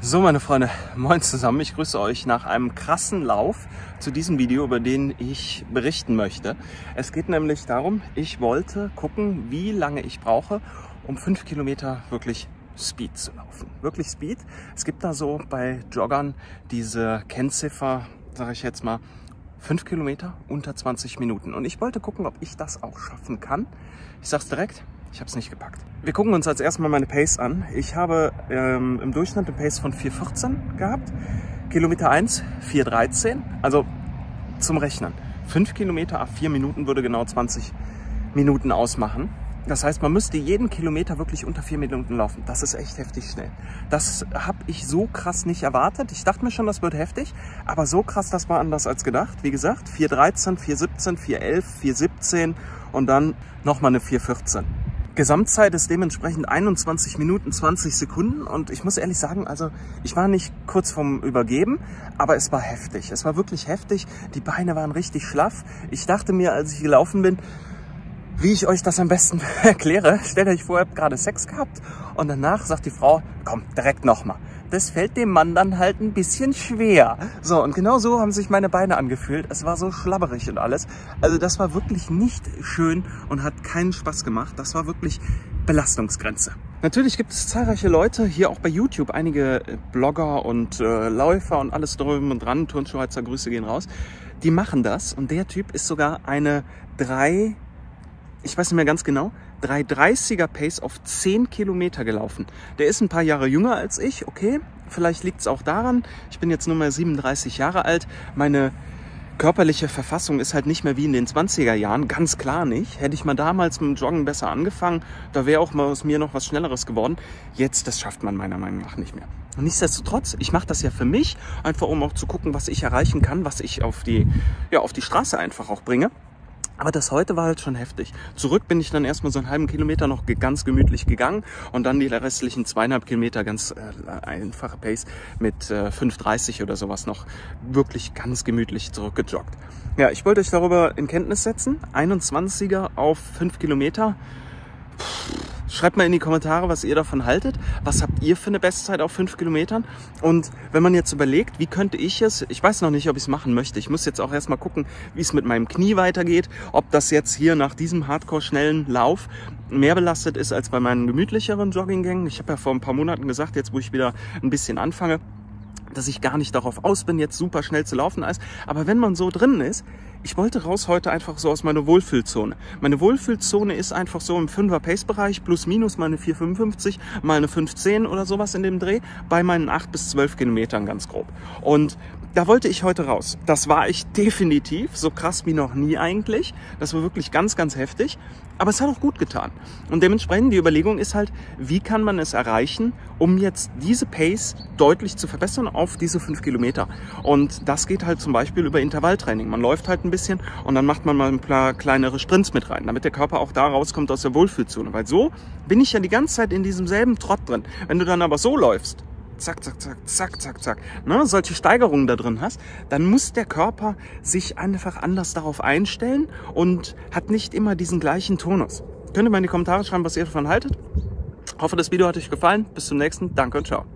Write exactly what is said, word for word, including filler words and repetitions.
So meine Freunde, moin zusammen, ich grüße euch nach einem krassen Lauf zu diesem Video, über den ich berichten möchte. Es geht nämlich darum, ich wollte gucken, wie lange ich brauche, um fünf Kilometer wirklich Speed zu laufen. Wirklich Speed. Es gibt da so bei Joggern diese Kennziffer, sage ich jetzt mal, fünf Kilometer unter zwanzig Minuten. Und ich wollte gucken, ob ich das auch schaffen kann. Ich sag's direkt, ich habe es nicht gepackt. Wir gucken uns als erstes mal meine Pace an. Ich habe ähm, im Durchschnitt eine Pace von vier vierzehn gehabt. Kilometer eins, vier dreizehn. Also zum Rechnen. fünf Kilometer ab vier Minuten würde genau zwanzig Minuten ausmachen. Das heißt, man müsste jeden Kilometer wirklich unter vier Minuten laufen. Das ist echt heftig schnell. Das habe ich so krass nicht erwartet. Ich dachte mir schon, das wird heftig. Aber so krass, das war anders als gedacht. Wie gesagt, vier dreizehn, vier siebzehn, vier elf, vier siebzehn und dann nochmal eine vier vierzehn. Gesamtzeit ist dementsprechend einundzwanzig Minuten zwanzig Sekunden und ich muss ehrlich sagen, also ich war nicht kurz vorm Übergeben, aber es war heftig. Es war wirklich heftig. Die Beine waren richtig schlaff. Ich dachte mir, als ich gelaufen bin, wie ich euch das am besten erkläre, stellt euch vor, ihr habt gerade Sex gehabt und danach sagt die Frau, komm, direkt nochmal. Das fällt dem Mann dann halt ein bisschen schwer. So, und genau so haben sich meine Beine angefühlt. Es war so schlabberig und alles. Also das war wirklich nicht schön und hat keinen Spaß gemacht. Das war wirklich Belastungsgrenze. Natürlich gibt es zahlreiche Leute, hier auch bei YouTube, einige Blogger und äh, Läufer und alles drüben und dran, Turnschuhheizer, Grüße gehen raus, die machen das. Und der Typ ist sogar eine drei, ich weiß nicht mehr ganz genau, drei dreißiger Pace auf zehn Kilometer gelaufen. Der ist ein paar Jahre jünger als ich, okay, vielleicht liegt es auch daran, ich bin jetzt nur mal siebenunddreißig Jahre alt, meine körperliche Verfassung ist halt nicht mehr wie in den zwanziger Jahren, ganz klar nicht. Hätte ich mal damals mit dem Joggen besser angefangen, da wäre auch mal aus mir noch was Schnelleres geworden. Jetzt, das schafft man meiner Meinung nach nicht mehr. Und nichtsdestotrotz, ich mache das ja für mich, einfach um auch zu gucken, was ich erreichen kann, was ich auf die, ja, auf die Straße einfach auch bringe. Aber das heute war halt schon heftig. Zurück bin ich dann erstmal so einen halben Kilometer noch ganz gemütlich gegangen und dann die restlichen zweieinhalb Kilometer ganz äh, einfache Pace mit äh, fünf dreißig oder sowas noch wirklich ganz gemütlich zurückgejoggt. Ja, ich wollte euch darüber in Kenntnis setzen. einundzwanziger auf fünf Kilometer. Schreibt mal in die Kommentare, was ihr davon haltet. Was habt ihr für eine Bestzeit auf fünf Kilometern? Und wenn man jetzt überlegt, wie könnte ich es, ich weiß noch nicht, ob ich es machen möchte. Ich muss jetzt auch erstmal gucken, wie es mit meinem Knie weitergeht. Ob das jetzt hier nach diesem hardcore-schnellen Lauf mehr belastet ist als bei meinen gemütlicheren Jogginggängen. Ich habe ja vor ein paar Monaten gesagt, jetzt wo ich wieder ein bisschen anfange, dass ich gar nicht darauf aus bin, jetzt super schnell zu laufen ist. Aber wenn man so drin ist, ich wollte raus heute einfach so aus meiner Wohlfühlzone. Meine Wohlfühlzone ist einfach so im fünfer-Pace-Bereich, plus minus mal eine vier fünfundfünfzig, mal eine fünf zehn oder sowas in dem Dreh, bei meinen acht bis zwölf Kilometern ganz grob. Und da wollte ich heute raus. Das war ich definitiv, so krass wie noch nie eigentlich. Das war wirklich ganz, ganz heftig. Aber es hat auch gut getan. Und dementsprechend die Überlegung ist halt, wie kann man es erreichen, um jetzt diese Pace deutlich zu verbessern auf diese fünf Kilometer. Und das geht halt zum Beispiel über Intervalltraining. Man läuft halt ein bisschen und dann macht man mal ein paar kleinere Sprints mit rein, damit der Körper auch da rauskommt aus der Wohlfühlzone. Weil so bin ich ja die ganze Zeit in diesem selben Trott drin. Wenn du dann aber so läufst, zack, zack, zack, zack, zack, zack, ne, solche Steigerungen da drin hast, dann muss der Körper sich einfach anders darauf einstellen und hat nicht immer diesen gleichen Tonus. Könnt ihr mal in die Kommentare schreiben, was ihr davon haltet? Ich hoffe, das Video hat euch gefallen. Bis zum nächsten. Danke und ciao.